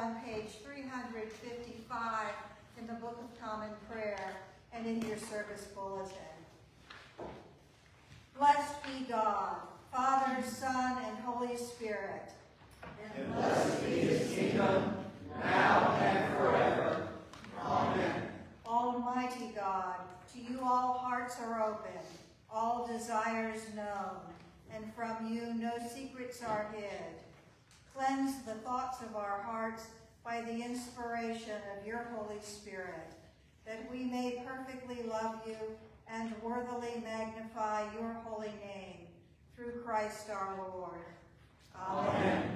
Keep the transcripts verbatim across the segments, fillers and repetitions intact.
on page three hundred fifty-five in the Book of Common Prayer and in your service bulletin. Blessed be God, Father, Son, and Holy Spirit. And blessed be his kingdom, now and forever. Amen. Almighty God, to you all hearts are open, all desires known, and from you no secrets are hid. Cleanse the thoughts of our hearts by the inspiration of your Holy Spirit, that we may perfectly love you and worthily magnify your holy name, through Christ our Lord. Amen. Amen.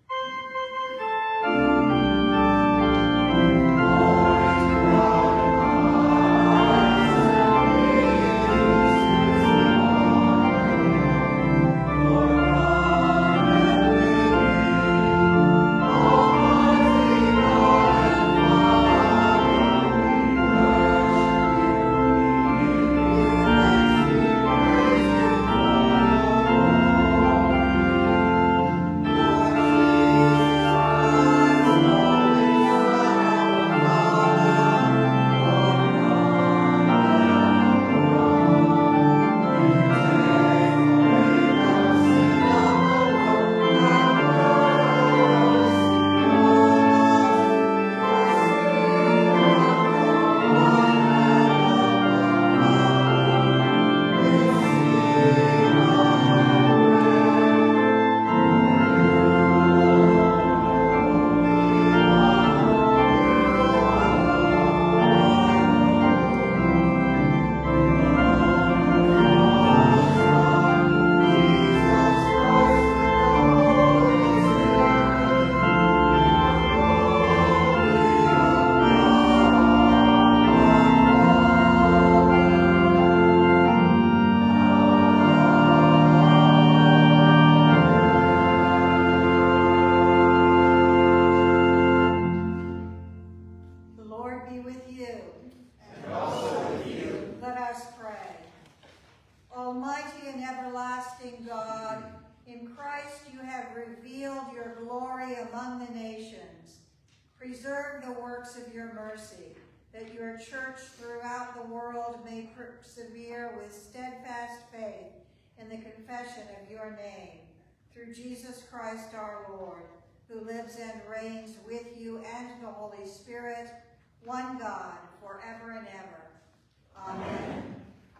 Preserve the works of your mercy, that your church throughout the world may persevere with steadfast faith in the confession of your name, through Jesus Christ our Lord, who lives and reigns with you and the Holy Spirit, one God, forever and ever. Amen. Amen.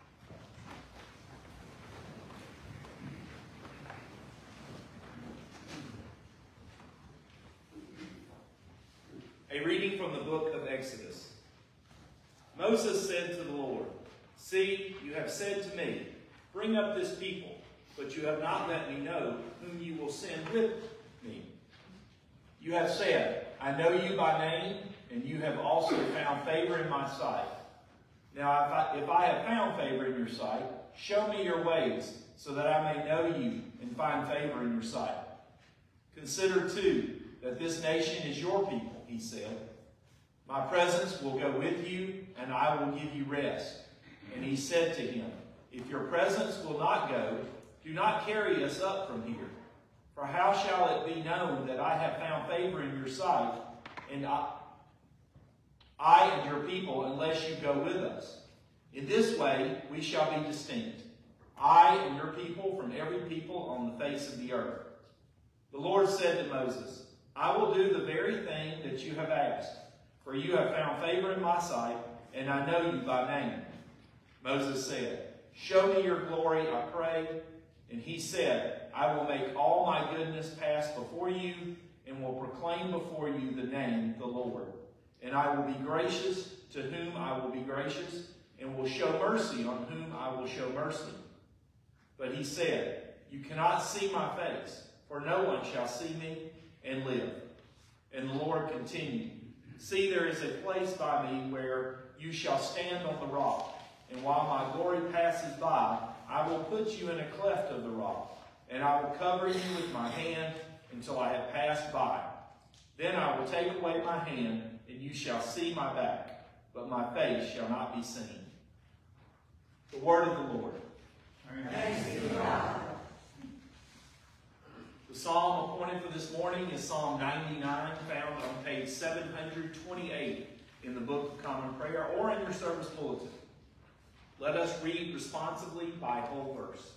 A reading from the book of Exodus. Moses said to the Lord, "See, you have said to me, bring up this people, but you have not let me know whom you will send with me. You have said, I know you by name, and you have also found favor in my sight. Now, if I, if I have found favor in your sight, show me your ways, so that I may know you and find favor in your sight. Consider, too, that this nation is your people," he said. "My presence will go with you, and I will give you rest." And he said to him, "If your presence will not go, do not carry us up from here. For how shall it be known that I have found favor in your sight, and I, I and your people, unless you go with us? In this way we shall be distinct, I and your people from every people on the face of the earth." The Lord said to Moses, "I will do the very thing that you have asked, for you have found favor in my sight, and I know you by name." Moses said, "Show me your glory, I pray." And he said, "I will make all my goodness pass before you, and will proclaim before you the name, the Lord. And I will be gracious to whom I will be gracious, and will show mercy on whom I will show mercy." But he said, "You cannot see my face, for no one shall see me and live." And the Lord continued, "See, there is a place by me where you shall stand on the rock. And while my glory passes by, I will put you in a cleft of the rock, and I will cover you with my hand until I have passed by. Then I will take away my hand, and you shall see my back, but my face shall not be seen." The word of the Lord. Thanks be to God. The psalm appointed for this morning is Psalm ninety-nine, found on page seven hundred twenty-eight in the Book of Common Prayer or in your service bulletin. Let us read responsibly by whole verse.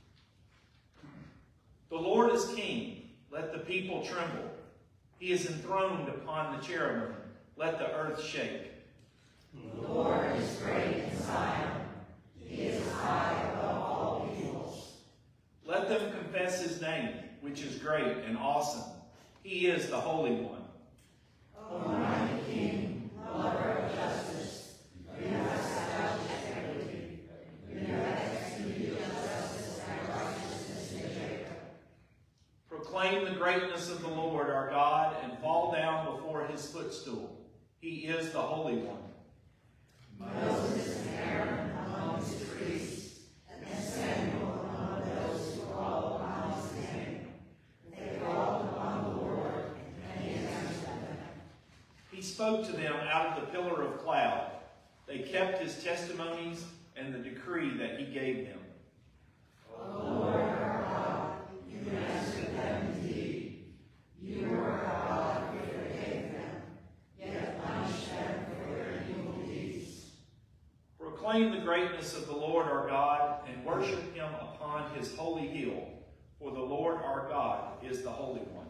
The Lord is king. Let the people tremble. He is enthroned upon the cherubim. Let the earth shake. The Lord is great in Zion. He is high above all peoples. Let them confess his name, which is great and awesome. He is the Holy One. Almighty King, lover of justice, you have established equity. You have executed justice and righteousness in Jacob. Proclaim the greatness of the Lord our God and fall down before his footstool. He is the Holy One. Moses and Aaron among his priests, and Samuel among those who call upon his name. They called upon the Lord, and he answered them. He spoke to them out of the pillar of cloud. They kept his testimonies and the decree that he gave them. O Lord our God, you answered them indeed. You are God who forgave them, yet punished them for their evil deeds. Proclaim the greatness of the Lord our God and worship him upon his holy hill, for the Lord our God is the Holy One.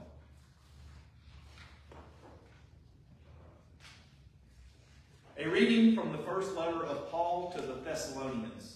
A reading from the first letter of Paul to the Thessalonians.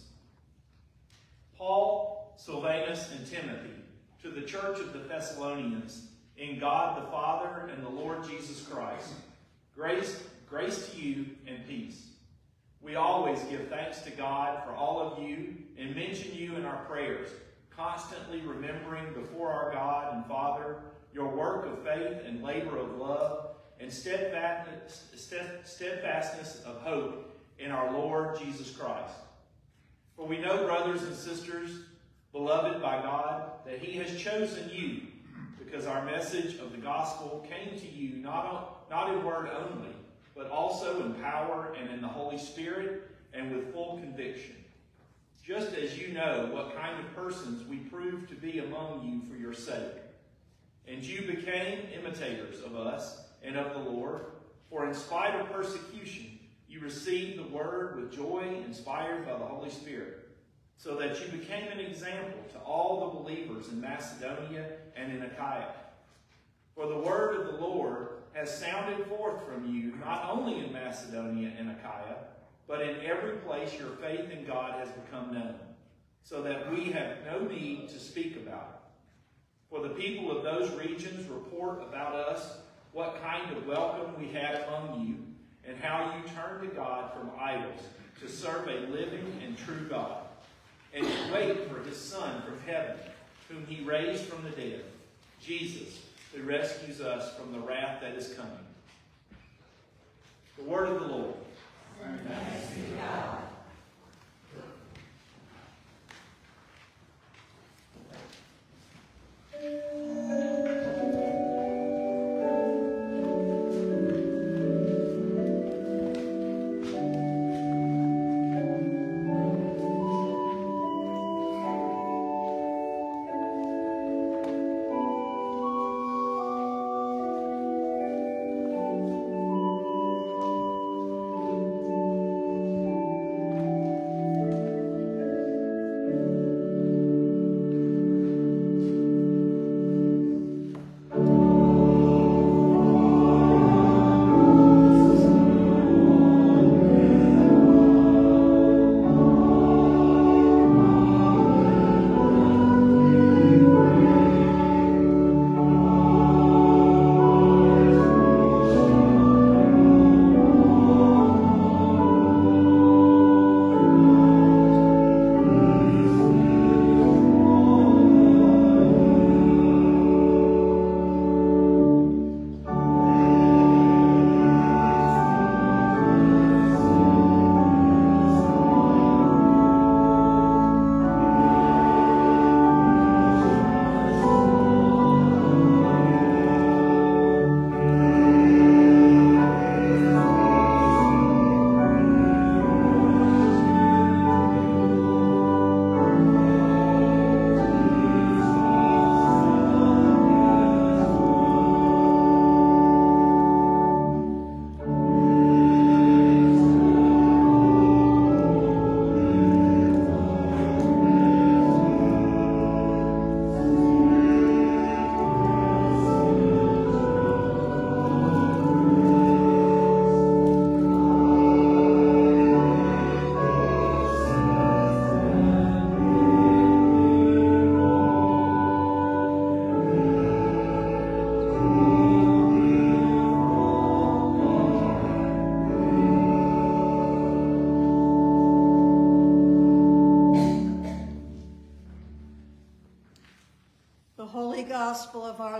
Paul, Silvanus, and Timothy, to the church of the Thessalonians, in God the Father and the Lord Jesus Christ, grace, grace to you and peace. We always give thanks to God for all of you and mention you in our prayers, constantly remembering before our God and Father your work of faith and labor of love and steadfastness, steadfastness of hope in our Lord Jesus Christ. For we know, brothers and sisters, beloved by God, that he has chosen you, because our message of the gospel came to you not, not in word only, but also in power and in the Holy Spirit and with full conviction. Just as you know what kind of persons we proved to be among you for your sake. And you became imitators of us and of the Lord, for in spite of persecution, you received the word with joy inspired by the Holy Spirit, so that you became an example to all the believers in Macedonia and in Nicaea. For the word of the Lord has sounded forth from you, not only in Macedonia and Nicaea, but in every place your faith in God has become known, so that we have no need to speak about it. For the people of those regions report about us what kind of welcome we had among you, and how you turned to God from idols to serve a living and true God, and to wait for his Son from heaven, whom he raised from the dead, Jesus, who rescues us from the wrath that is coming. The word of the Lord. Thanks be to God.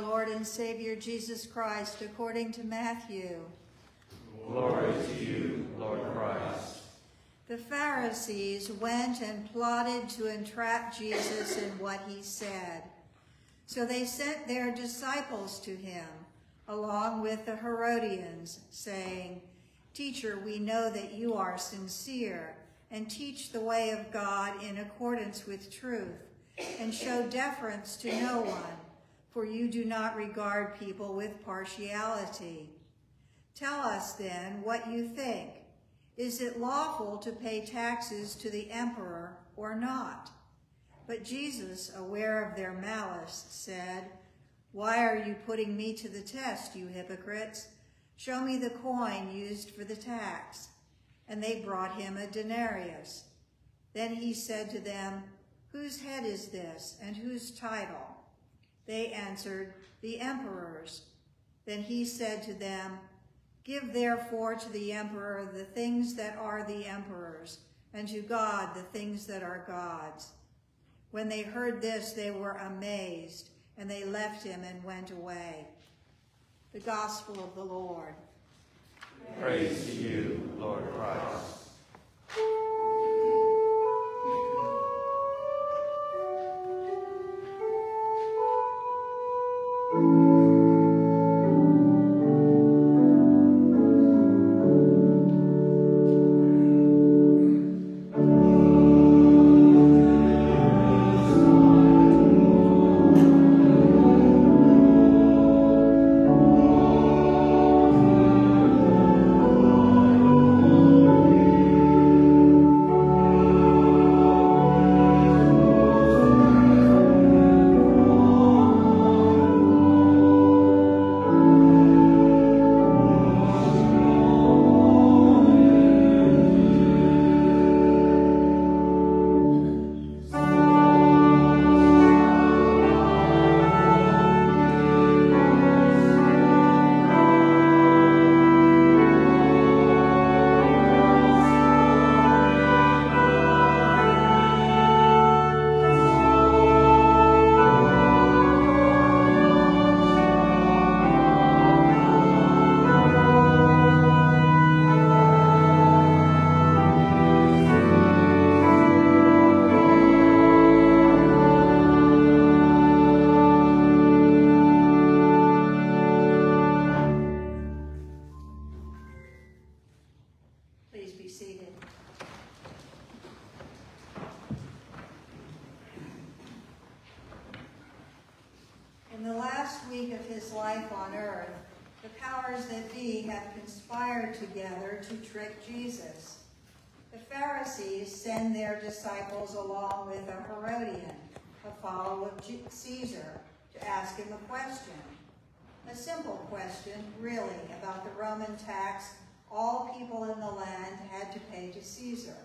Lord and Savior Jesus Christ, according to Matthew. Glory to you, Lord Christ. The Pharisees went and plotted to entrap Jesus in what he said. So they sent their disciples to him, along with the Herodians, saying, "Teacher, we know that you are sincere, and teach the way of God in accordance with truth, and show deference to no one, for you do not regard people with partiality. Tell us then what you think. Is it lawful to pay taxes to the emperor or not?" But Jesus, aware of their malice, said, "Why are you putting me to the test, you hypocrites? Show me the coin used for the tax." And they brought him a denarius. Then he said to them, "Whose head is this, and whose title?" They answered, "The emperor's." Then he said to them, "Give therefore to the emperor the things that are the emperor's, and to God the things that are God's." When they heard this, they were amazed, and they left him and went away. The Gospel of the Lord. Praise to you, Lord Christ. Jesus. The Pharisees send their disciples along with a Herodian, a follower of Caesar, to ask him a question. A simple question, really, about the Roman tax all people in the land had to pay to Caesar.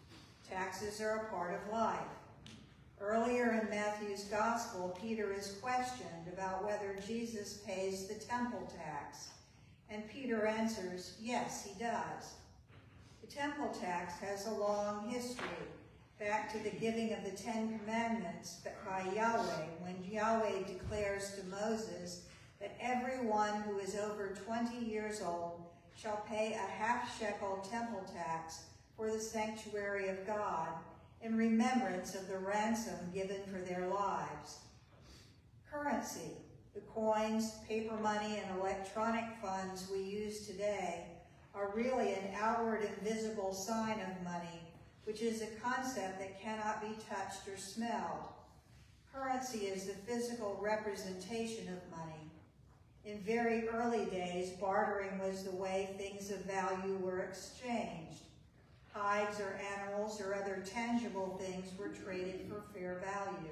Taxes are a part of life. Earlier in Matthew's Gospel, Peter is questioned about whether Jesus pays the temple tax, and Peter answers, yes, he does. The temple tax has a long history, back to the giving of the Ten Commandments by Yahweh, when Yahweh declares to Moses that everyone who is over twenty years old shall pay a half shekel temple tax for the sanctuary of God, in remembrance of the ransom given for their lives. Currency, the coins, paper money, and electronic funds we use today, are really an outward and visible sign of money, which is a concept that cannot be touched or smelled. Currency is the physical representation of money. In very early days, bartering was the way things of value were exchanged. Hides or animals or other tangible things were traded for fair value.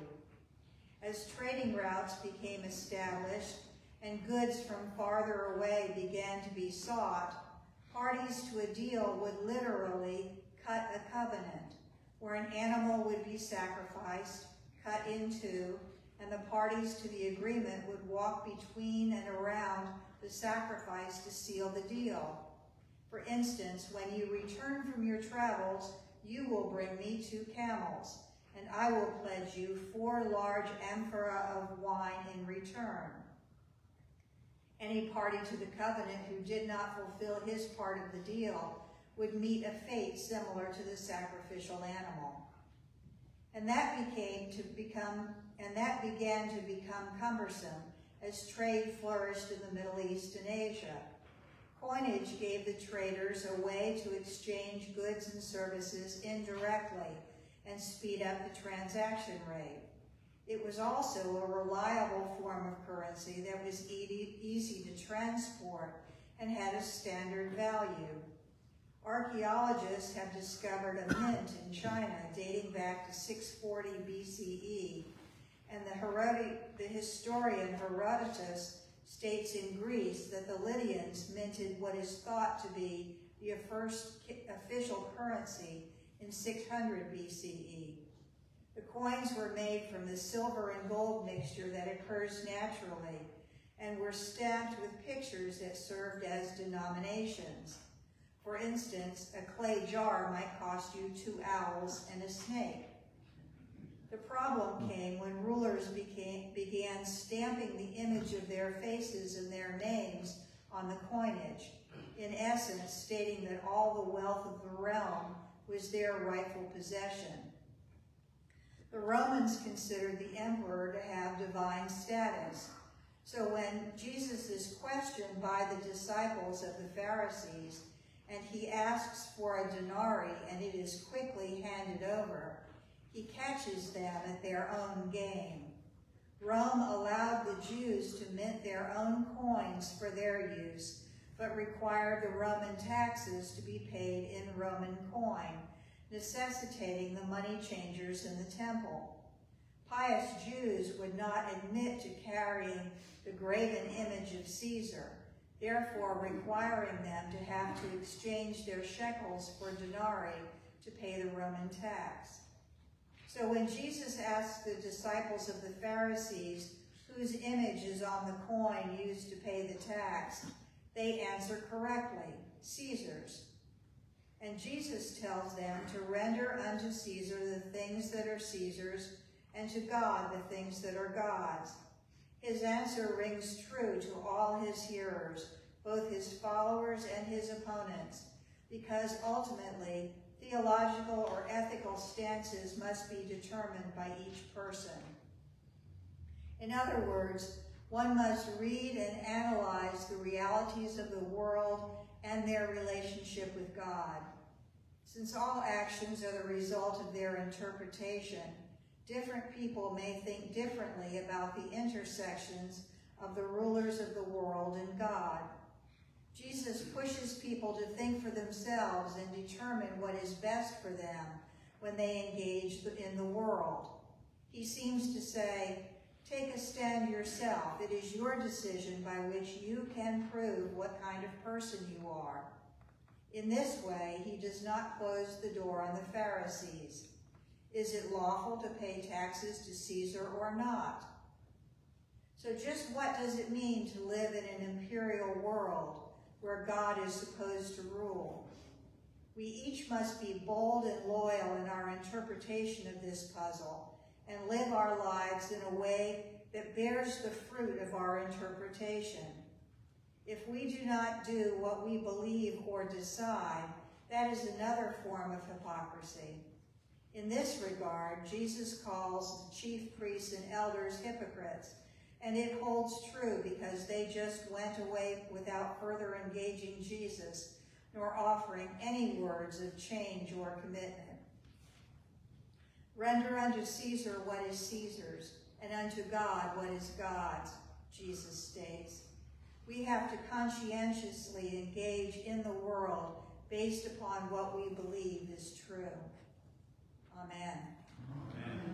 As trading routes became established and goods from farther away began to be sought, parties to a deal would literally cut a covenant, where an animal would be sacrificed, cut in two, and the parties to the agreement would walk between and around the sacrifice to seal the deal. For instance, when you return from your travels, you will bring me two camels, and I will pledge you four large amphora of wine in return. Any party to the covenant who did not fulfill his part of the deal would meet a fate similar to the sacrificial animal. And that became to become, and that began to become cumbersome as trade flourished in the Middle East and Asia. Coinage gave the traders a way to exchange goods and services indirectly and speed up the transaction rate. It was also a reliable form of currency that was easy, easy to transport and had a standard value. Archaeologists have discovered a mint in China dating back to six forty B C E, and the, Herodi the historian Herodotus states in Greece that the Lydians minted what is thought to be the first official currency in six hundred B C E. The coins were made from the silver and gold mixture that occurs naturally and were stamped with pictures that served as denominations. For instance, a clay jar might cost you two owls and a snake. The problem came when rulers became, began stamping the image of their faces and their names on the coinage, in essence stating that all the wealth of the realm was their rightful possession. The Romans considered the emperor to have divine status. So when Jesus is questioned by the disciples of the Pharisees, and he asks for a denarii and it is quickly handed over, he catches them at their own game. Rome allowed the Jews to mint their own coins for their use, but required the Roman taxes to be paid in Roman coin, necessitating the money changers in the temple. Pious Jews would not admit to carrying the graven image of Caesar, therefore requiring them to have to exchange their shekels for denarii to pay the Roman tax. So when Jesus asked the disciples of the Pharisees whose image is on the coin used to pay the tax, they answer correctly, Caesar's. And Jesus tells them to render unto Caesar the things that are Caesar's, and to God the things that are God's. His answer rings true to all his hearers, both his followers and his opponents, because ultimately, theological or ethical stances must be determined by each person. In other words, one must read and analyze the realities of the world and their relationship with God. Since all actions are the result of their interpretation, different people may think differently about the intersections of the rulers of the world and God. Jesus pushes people to think for themselves and determine what is best for them when they engage in the world. He seems to say, take a stand yourself. It is your decision by which you can prove what kind of person you are. In this way, he does not close the door on the Pharisees. Is it lawful to pay taxes to Caesar or not? So just what does it mean to live in an imperial world where God is supposed to rule? We each must be bold and loyal in our interpretation of this puzzle and live our lives in a way that bears the fruit of our interpretation. If we do not do what we believe or decide, that is another form of hypocrisy. In this regard, Jesus calls the chief priests and elders hypocrites, and it holds true because they just went away without further engaging Jesus, nor offering any words of change or commitment. Render unto Caesar what is Caesar's, and unto God what is God's, Jesus states. We have to conscientiously engage in the world based upon what we believe is true. Amen. Amen.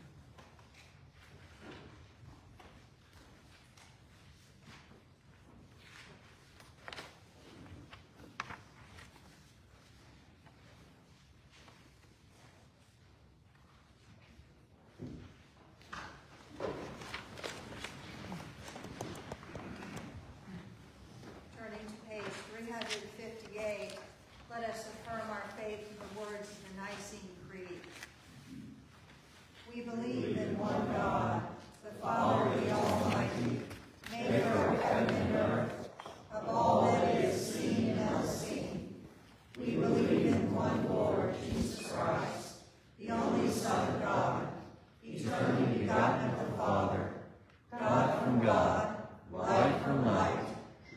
Turning to page three hundred fifty-eight, let us affirm our faith in the words of the Nicene Creed.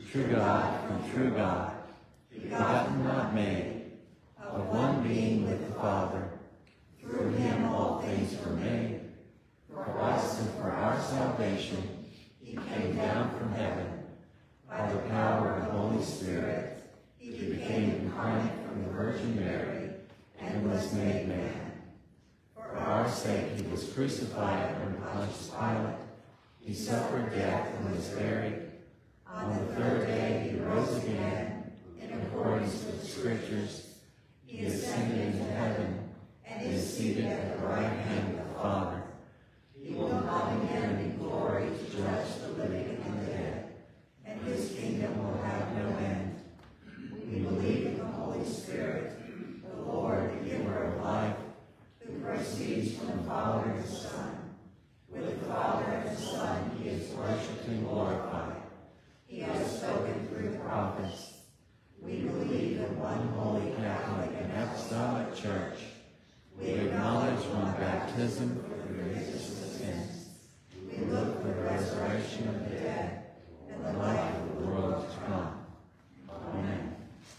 true God from true God, begotten, not made, of one being with the Father. Through him all things were made. For us and for our salvation, he came down from heaven. By the power of the Holy Spirit, he became incarnate from the Virgin Mary and was made man. For our sake he was crucified under Pontius Pilate. He suffered death and was buried. On the third day he rose again, in accordance with the Scriptures. He ascended into heaven and is seated at the right hand of the Father. He will come again in glory to judge the living and the dead, and his kingdom will have no end. We believe in the Holy Spirit, the Lord, the giver of life, who proceeds from the Father and the Son. With the Father and the Son he is worshipped and glorified. He has spoken through the prophets. We believe in one holy Catholic and Apostolic Church. We acknowledge one baptism for the remission of sins. We look for the resurrection of the dead and the life of the world to come. Amen.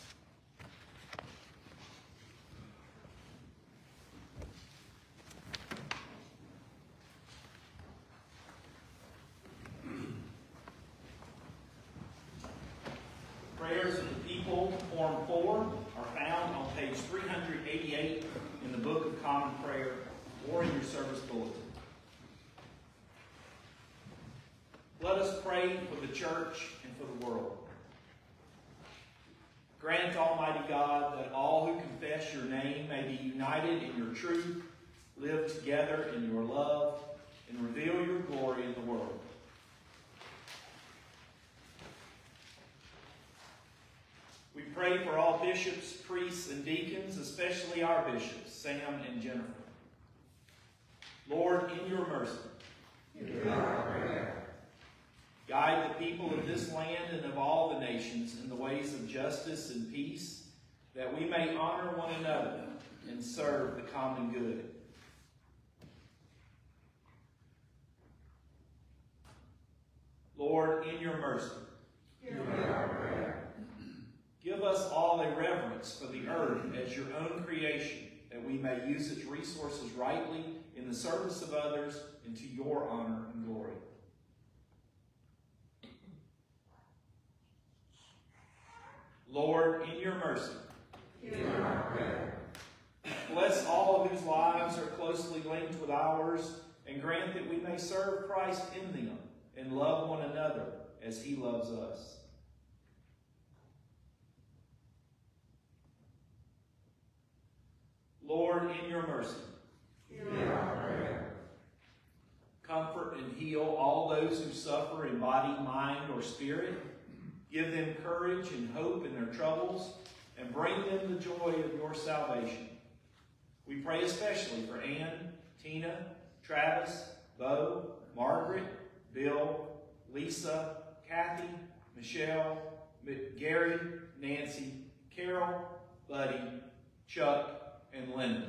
Prayers of the People, Form four, are found on page three hundred eighty-eight in the Book of Common Prayer or in your service bulletin. Let us pray for the church and for the world. Grant, Almighty God, that all who confess your name may be united in your truth, live together in your love, and reveal your glory in the world. We pray for all bishops, priests, and deacons, especially our bishops, Sam and Jennifer. Lord, in your mercy, hear our prayer. Guide the people of this land and of all the nations in the ways of justice and peace, that we may honor one another and serve the common good. Lord, in your mercy, hear our prayer. Give us all a reverence for the earth as your own creation, that we may use its resources rightly in the service of others and to your honor and glory. Lord, in your mercy, hear our prayer. Bless all whose lives are closely linked with ours, and grant that we may serve Christ in them and love one another as he loves us. Lord, in your mercy, hear our prayer. Comfort and heal all those who suffer in body, mind, or spirit. Give them courage and hope in their troubles, and bring them the joy of your salvation. We pray especially for Ann, Tina, Travis, Bo, Margaret, Bill, Lisa, Kathy, Michelle, Gary, Nancy, Carol, Buddy, Chuck, and Linda.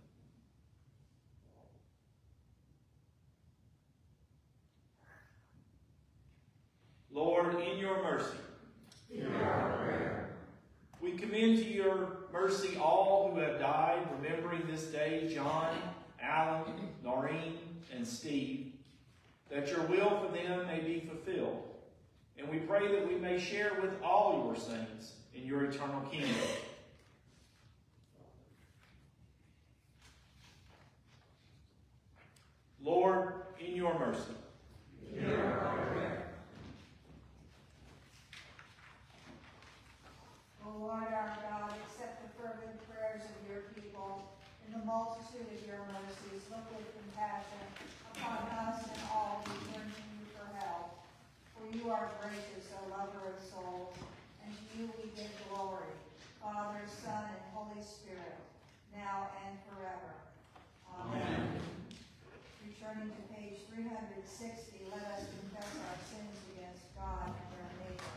Lord, in your mercy, hear our prayer. We commend to your mercy all who have died, remembering this day John, Alan, Noreen, and Steve, that your will for them may be fulfilled. And we pray that we may share with all your saints in your eternal kingdom. Lord, in your mercy, hear our prayer. O Lord our God, accept the fervent prayers of your people. In the multitude of your mercies, look with compassion upon us and all who turn to you for help. For you are gracious, O lover of souls, and to you we give glory, Father, Son, and Holy Spirit, now and forever. Amen. Amen. Returning to page three hundred sixty, let us confess our sins against God and our neighbor.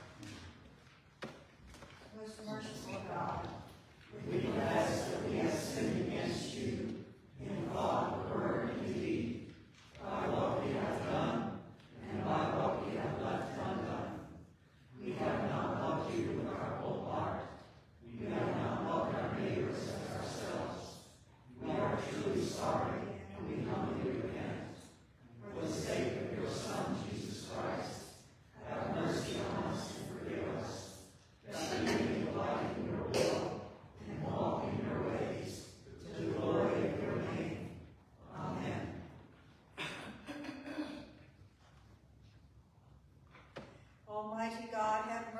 Most merciful God, we confess that we have sinned against you in thought, word, and deed, by what we have done and by what we have left undone. We have not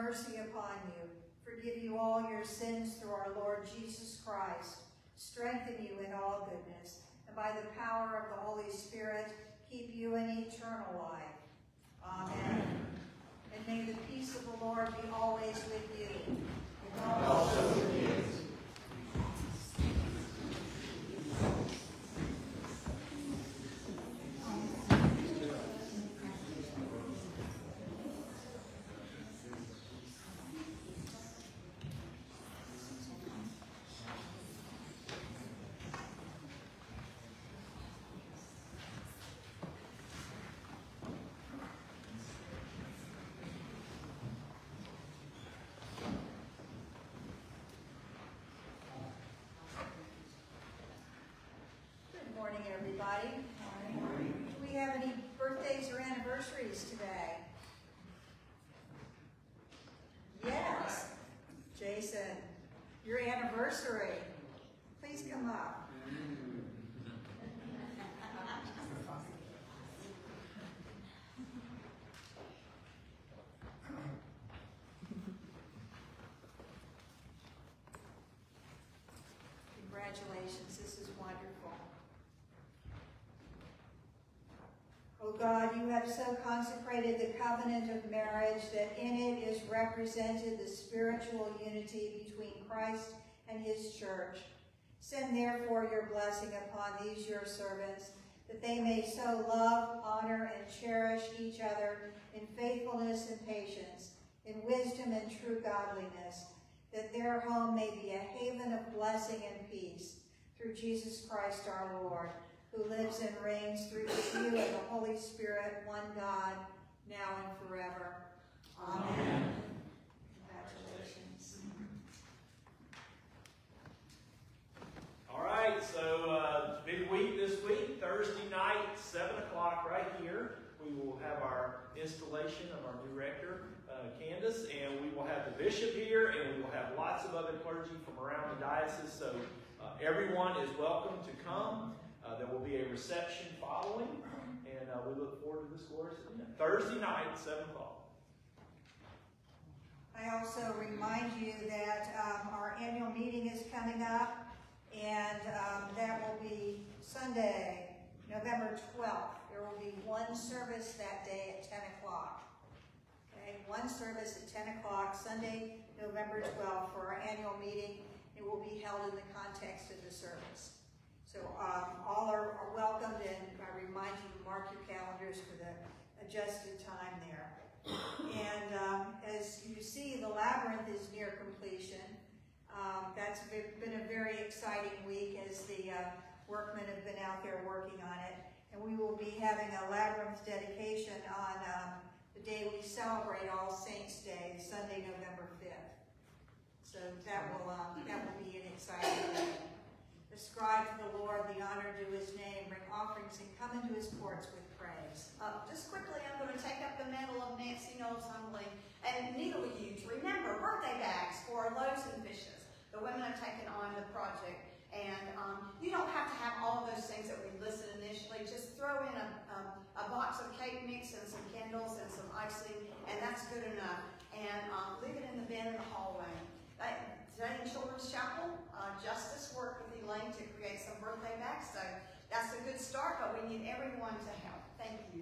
mercy upon you, forgive you all your sins through our Lord Jesus Christ, strengthen you in all goodness, and by the power of the Holy Spirit, keep you in eternal life. Amen. And may the peace of the Lord be always with you. And also with you. Everybody. Do we have any birthdays or anniversaries today? Yes. Jason, your anniversary. Please come up. Congratulations. This is wonderful. O God, you have so consecrated the covenant of marriage that in it is represented the spiritual unity between Christ and his church. Send therefore your blessing upon these your servants, that they may so love, honor, and cherish each other in faithfulness and patience, in wisdom and true godliness, that their home may be a haven of blessing and peace, through Jesus Christ our Lord, who lives and reigns through you and the Holy Spirit, one God, now and forever. Amen. Amen. Congratulations. All right, so uh, big week this week. Thursday night, seven o'clock right here. We will have our installation of our new rector, uh, Candace, and we will have the bishop here, and we will have lots of other clergy from around the diocese. So uh, everyone is welcome to come. Uh, there will be a reception following, and uh, we look forward to this glorious event. Thursday night, seven o'clock. I also remind you that um, our annual meeting is coming up, and um, that will be Sunday, November twelfth. There will be one service that day at ten o'clock. Okay, one service at ten o'clock, Sunday, November twelfth, for our annual meeting. It will be held in the context of the service. So um, all are, are welcomed, and I remind you to mark your calendars for the adjusted time there. And um, as you see, the labyrinth is near completion. Um, that's been a very exciting week as the uh, workmen have been out there working on it. And we will be having a labyrinth dedication on um, the day we celebrate All Saints Day, Sunday, November fifth. So that will, um, that will be an exciting day. Ascribe to the Lord the honor due his name, bring offerings, and come into his courts with praise. Uh, just quickly, I'm going to take up the mantle of Nancy Knowles humbly and needle you to remember birthday bags for loaves and fishes. The women have taken on the project, and um, you don't have to have all of those things that we listed initially. Just throw in a, um, a box of cake mix and some candles and some icing, and that's good enough. And um, leave it in the bin in the hallway. Uh, today in Children's Chapel, uh, Justice worked with Elaine to create some birthday bags, so that's a good start, but we need everyone to help. Thank you.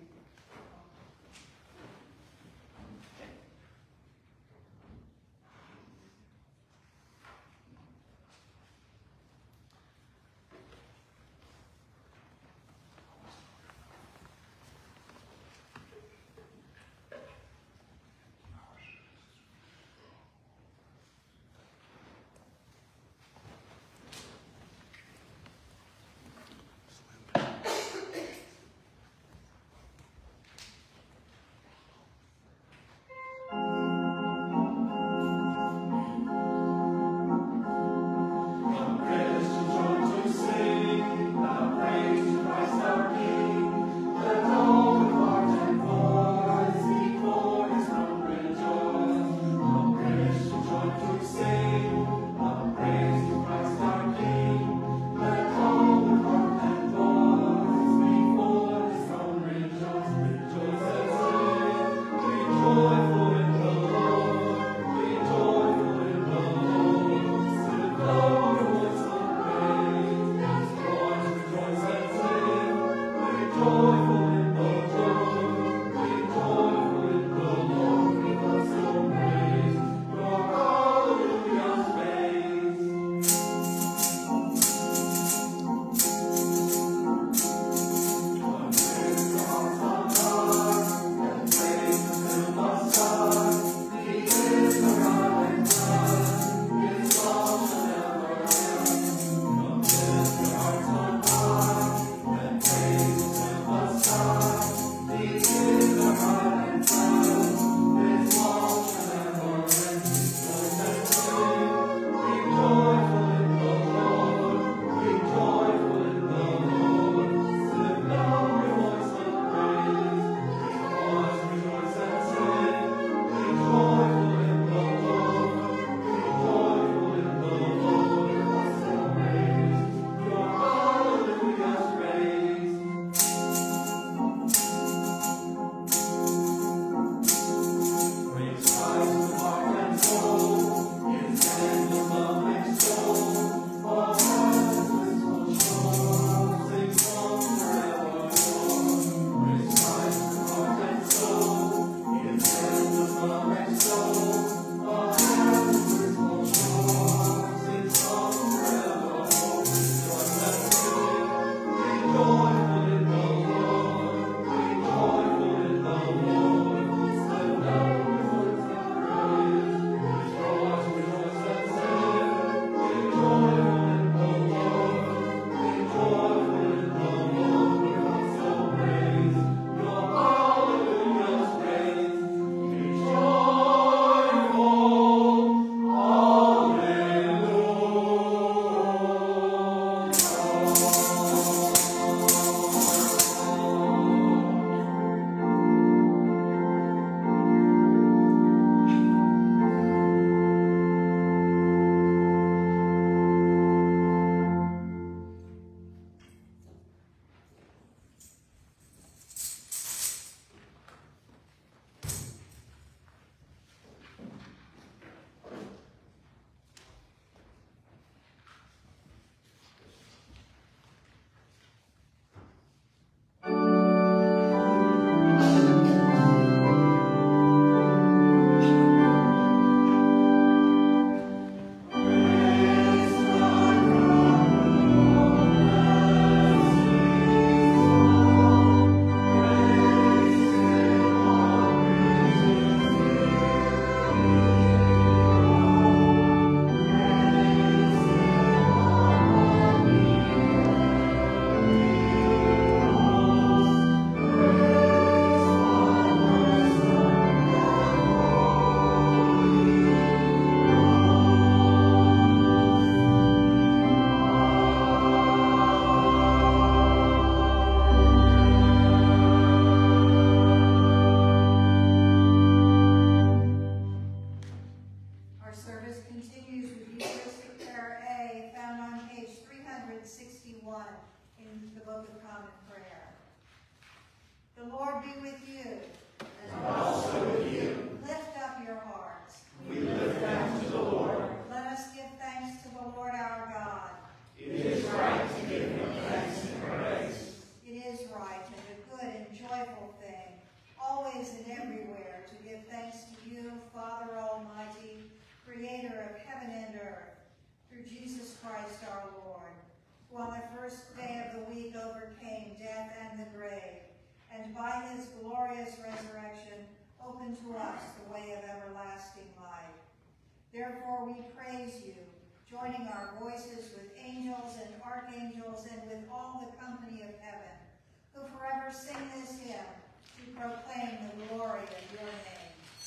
through Jesus Christ our Lord, who on the first day of the week overcame death and the grave, and by his glorious resurrection opened to us the way of everlasting life. Therefore we praise you, joining our voices with angels and archangels and with all the company of heaven, who forever sing this hymn to proclaim the glory of your name.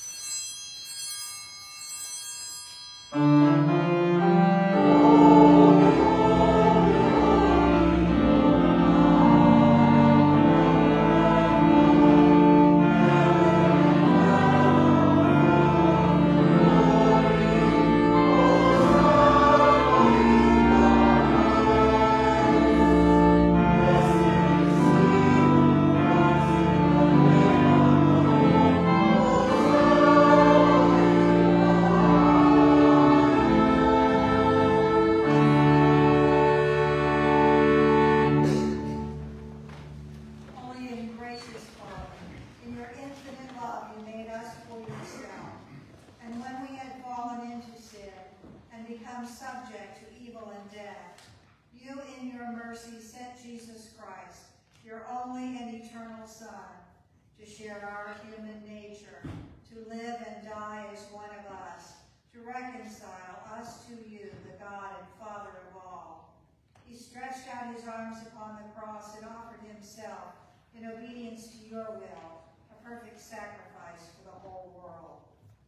In obedience to your will, a perfect sacrifice for the whole world.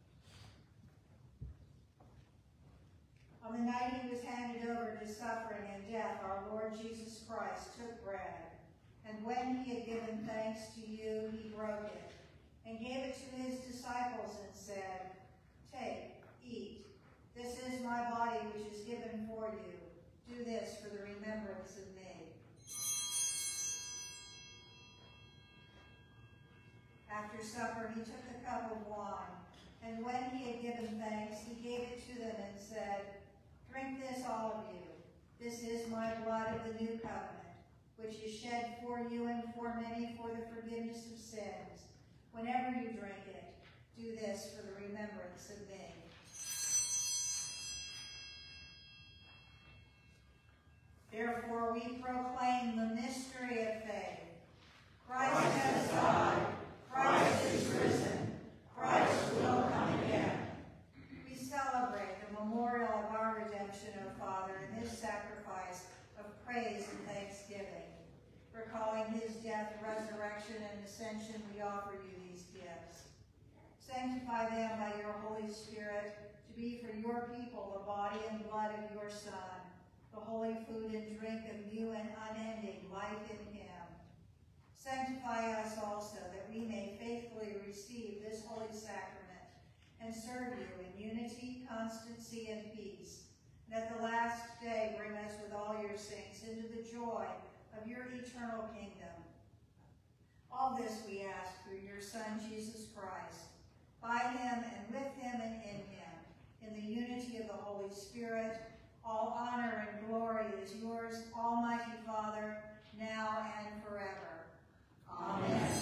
On the night he was handed over to suffering and death, our Lord Jesus Christ took bread, and when he had given thanks to you, he broke it, and gave it to his disciples and said, "Take, eat. This is my body which is given for you. Do this for the remembrance of me." After supper, he took a cup of wine, and when he had given thanks, he gave it to them and said, "Drink this, all of you. This is my blood of the new covenant, which is shed for you and for many for the forgiveness of sins. Whenever you drink it, do this for the remembrance of me." Therefore, we proclaim the mystery of faith. Christ, Christ has died. Christ is risen. Christ will come again. We celebrate the memorial of our redemption, O Father, in this sacrifice of praise and thanksgiving. Recalling his death, resurrection, and ascension, we offer you these gifts. Sanctify them by your Holy Spirit to be for your people the body and blood of your Son, the holy food and drink of new and unending life in him. Sanctify us also, that we may faithfully receive this holy sacrament and serve you in unity, constancy, and peace. And at the last day, bring us with all your saints into the joy of your eternal kingdom. All this we ask through your Son, Jesus Christ, by him and with him and in him, in the unity of the Holy Spirit. All honor and glory is yours, Almighty Father, now and forever. Amen.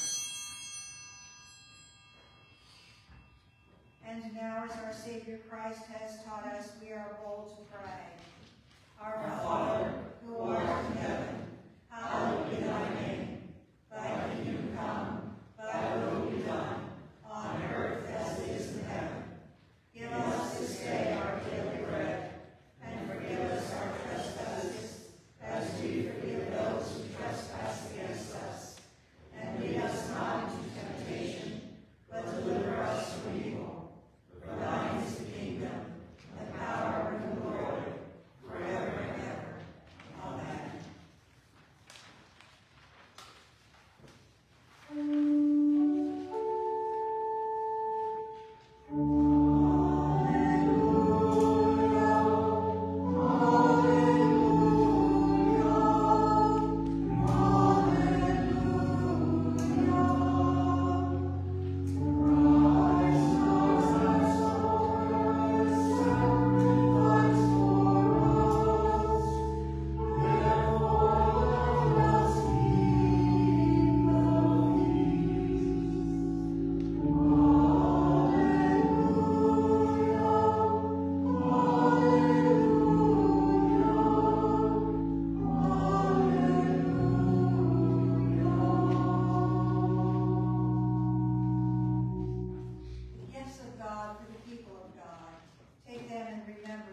And now, as our Savior Christ has taught us, we are bold to pray. Our Father, who art in heaven, hallowed be thy name. Thy kingdom come, thy will be done, on earth as it is in heaven. Give us this day our daily bread, and forgive us our trespasses, as we forgive those who trespass against us. And lead us not into temptation, but deliver us from evil. For thine is the kingdom, the power, and the glory, forever and ever. Amen.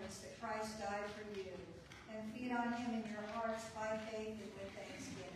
that Christ died for you, and feed on him in your hearts by faith and with thanksgiving.